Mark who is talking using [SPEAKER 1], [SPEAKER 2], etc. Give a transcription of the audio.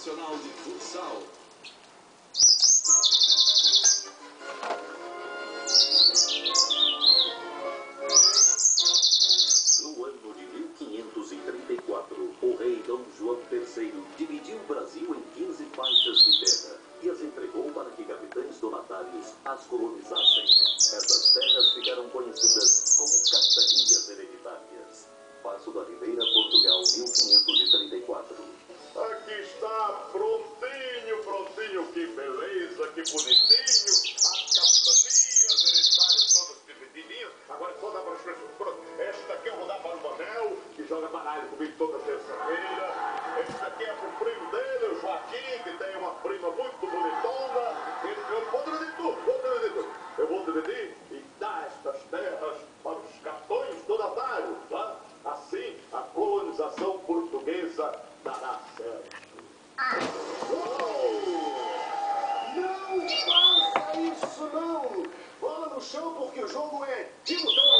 [SPEAKER 1] Nacional de Futsal. No ano de 1534, o rei Dom João III dividiu o Brasil em 15 faixas de terra e as entregou para que capitães donatários as colonizassem. Essas terras ficaram conhecidas como capitanias hereditárias. Passo da Ribeira, Portugal, 1534.
[SPEAKER 2] Aqui está, prontinho, prontinho, que beleza, que bonitinho. As capitanias hereditárias todas divididinhas. Agora só dá para as pessoas. Esta daqui eu vou dar para o Manel, que joga baralho comigo toda terça-feira. Esse daqui é pro primo dele, o Joaquim, que tem uma prima muito bonitona. Eu vou dividir tudo, Eu vou dividir e dar estas terras para os capitães donatários, tá? Assim, a colonização portuguesa dará certo.
[SPEAKER 3] Não faça isso, não! Bola no chão porque o jogo é de mudar.